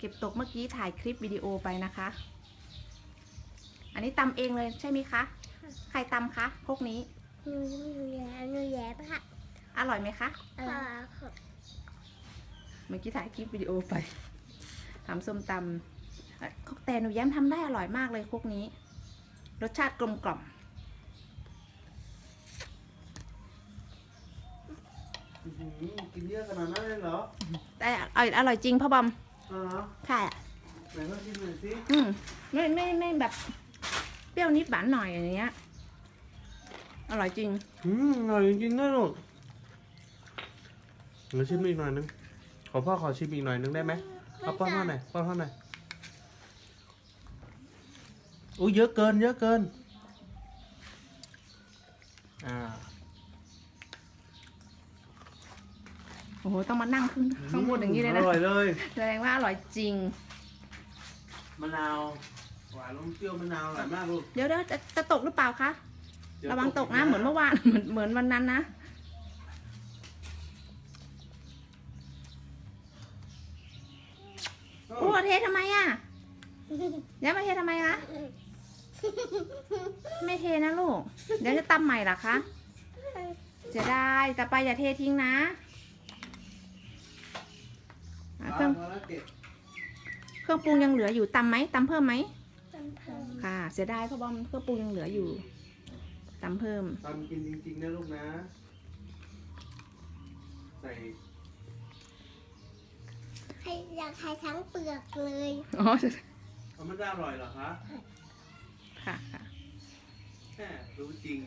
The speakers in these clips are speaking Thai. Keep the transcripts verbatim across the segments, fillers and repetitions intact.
ก็บตกเมื่อกี้ถ่ายคลิปวิดีโอไปนะคะ อันนี้ตำเองเลยใช่ไหมคะใครตำคะพวกนี้หนูหนูแย้หนูแย้ค่ะอร่อยไหมคะอร่อยค่ะเมื่อกี้ถ่ายคลิปวิดีโอไปทำส้มตำแต่หนูแย้มทำได้อร่อยมากเลยพวกนี้รสชาติกลมกล่อมกินเยอะขนาดนั้นเลยเหรอแต่อร่อยอร่อยจริงพ่อบอมอ๋อค่ะไหนมาชิมหน่อยสิอืมไม่ไม่ไม่แบบเปรี้ยวนิดหวานหน่อยอย่างเงี้ยอร่อยจริงอืมอร่อยจริงๆนะลูกเราชิมอีกหน่อยนึงขอพ่อขอชิมอีกหน่อยนึงได้ไหมเอาป้อนพ่อหน่อยป้อนพ่อหน่อยอุ้ยเยอะเกินเยอะเกินอ่าโอ้โหต้องมานั่งขึ้นข้างบนอย่างนี้เลยนะอร่อยเลยแสดงว่าอร่อยจริงมะนาวหวานลมเปรี้ยวมะนาวอร่อยมากลูกเดี๋ยวเดี๋ยวจะจะตกหรือเปล่าคะระวังตกนะเหมือนเมื่อวานเหมือนเหมือนวันนั้นนะโอ้เททำไมอ่ะแล้วมาเททำไมคะไม่เทนะลูกเดี๋ยวจะตำใหม่หรอคะจะได้แต่ไปอย่าเททิ้งนะเครื่องเครื่องปรุงยังเหลืออยู่ตำไหมตำเพิ่มไหมค่ะเสียดายเพราะว่าเครื่องปรุงยังเหลืออยู่ตำเพิ่มตำกินจริงๆนะลูกนะใส่ให้อยากให้ทั้งเปลือกเลยอ๋อมันได้อร่อยเหรอคะค่ะค่ะแค่รู้จริง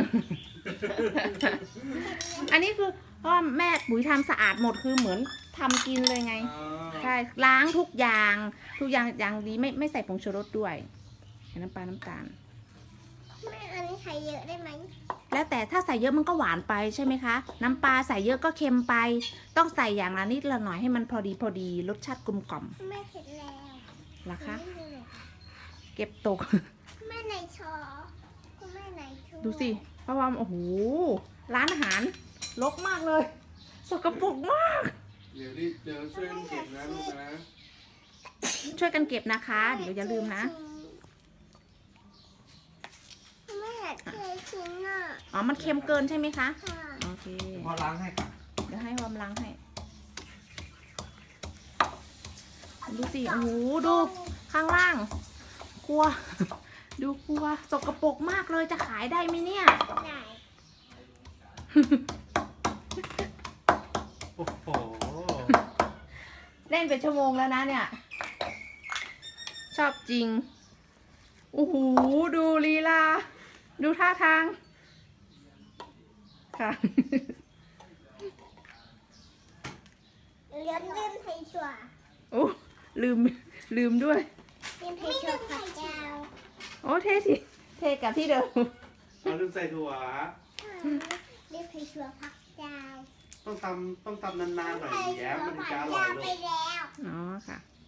อันนี้คือเพราะแม่ปุ๋ยทำสะอาดหมดคือเหมือนทำกินเลยไงใช่ล้างทุกอย่างทุกอย่างอย่างดีไม่ไม่ใส่ผงชูรสด้วยน้ำปลาน้ำตาลแม่อันนี้ใส่เยอะได้ไหมแล้วแต่ถ้าใส่เยอะมันก็หวานไปใช่ไหมคะน้ำปลาใส่เยอะก็เค็มไปต้องใส่อย่างละนิดละหน่อยให้มันพอดีพอดีรสชาติกลมกล่อมแม่เสร็จแล้วล่ะคะเก็บตกแม่ในชอแม่ในชอดูสิเพราะว่าโอ้โหร้านอาหารรกมากเลยสกปรกมากเดี๋ยวรีบเดี๋ยวช่วยกันเก็บนะลูกนะช่วยกันเก็บนะคะเดี๋ยวอย่าลืมนะแม่เททิ้งอ่ะอ๋อมันเค็มเกินใช่ไหมคะโอเคพอล้างให้ค่ะเดี๋ยวให้ความล้างให้ดูสิโอ้โหดูข้างล่างครัวดูครัวสกปรกมากเลยจะขายได้ไหมเนี่ยได้โอ้โหเล่นเป็นชั่วโมงแล้วนะเนี่ยชอบจริงโอ้โหดูลีลาดูท่าทางค่ะเลี้ยงลืมไทยชัวโอ้ลืมลืมด้วยลืมไทยชัวผักยาวโอ้เทสิเทกับที่เดิมเราลืมใส่ถั่วลืมไทยชัวผักยาวต้องทำต้องทำนานๆหน่อยแย้มมันจะอร่อยลูกไปแล้วอ๋อค่ะ